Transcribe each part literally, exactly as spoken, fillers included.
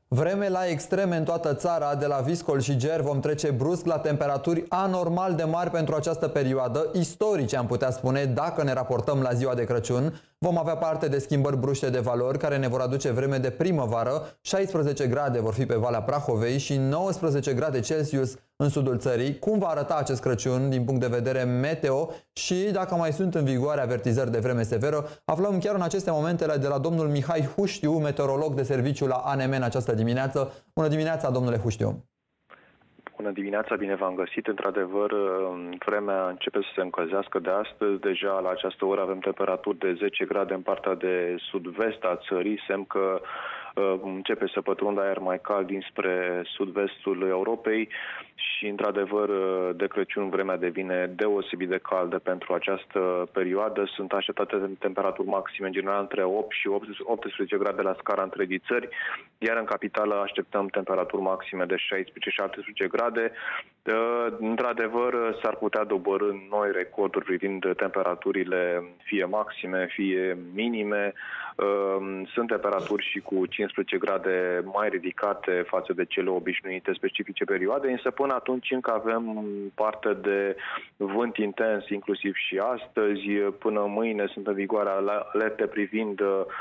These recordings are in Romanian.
Vreme la extreme în toată țara, de la viscol și ger vom trece brusc la temperaturi anormal de mari pentru această perioadă, istorice am putea spune, dacă ne raportăm la ziua de Crăciun. Vom avea parte de schimbări bruște de valori care ne vor aduce vreme de primăvară, șaisprezece grade vor fi pe Valea Prahovei și nouăsprezece grade Celsius în sudul țării. Cum va arăta acest Crăciun din punct de vedere meteo și dacă mai sunt în vigoare avertizări de vreme severă, aflăm chiar în aceste momente de la domnul Mihai Huștiu, meteorolog de serviciu la A N M în această dimineață. Bună dimineața, domnule Huștiu! Bună dimineața, bine v-am găsit. Într-adevăr, vremea începe să se încălzească de astăzi. Deja la această oră avem temperaturi de zece grade în partea de sud-vest a țării, semn că începe să pătrundă aer mai cald dinspre sud-vestul Europei și, într-adevăr, de Crăciun vremea devine deosebit de caldă pentru această perioadă. Sunt așteptate temperaturi maxime, în general, între opt și optsprezece grade la scara întregii țări, iar în capitală așteptăm temperaturi maxime de șaisprezece șaptesprezece grade. Într-adevăr, s-ar putea dobărî noi recorduri privind temperaturile fie maxime, fie minime. Sunt temperaturi și cu cincisprezece grade mai ridicate față de cele obișnuite specifice perioade, însă până atunci încă avem parte de vânt intens, inclusiv și astăzi. Până mâine sunt în vigoare alerte privind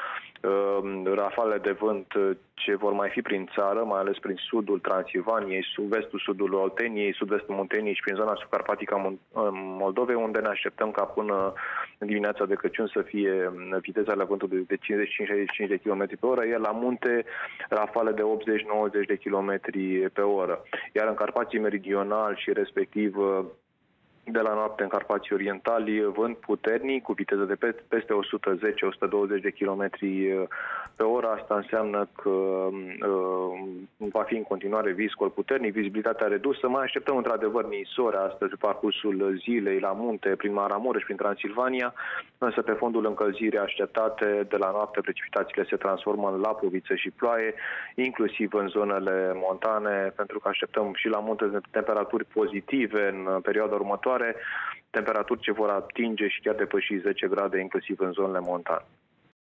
rafale de vânt ce vor mai fi prin țară, mai ales prin sudul Transilvaniei, sud-vestul sudul Olteniei, sud-vestul Munteniei și prin zona subcarpatică a Moldovei, unde ne așteptăm ca până în dimineața de Crăciun să fie viteza la vântului de cincizeci și cinci șaizeci și cinci de kilometri pe oră, iar la munte rafale de optzeci nouăzeci de kilometri pe oră. Iar în Carpații Meridional și respectiv de la noapte în Carpații Orientali, vânt puternic, cu viteză de peste o sută zece - o sută douăzeci de kilometri pe oră. Asta înseamnă că uh, va fi în continuare viscol puternic, vizibilitatea redusă. Mai așteptăm într-adevăr nisori astăzi pe parcursul zilei la munte, prin Maramureș, prin Transilvania, însă pe fondul încălzirii așteptate de la noapte, precipitațiile se transformă în lapoviță și ploaie, inclusiv în zonele montane, pentru că așteptăm și la munte temperaturi pozitive în perioada următoare, temperaturi ce vor atinge și chiar depăși zece grade, inclusiv în zonele montane.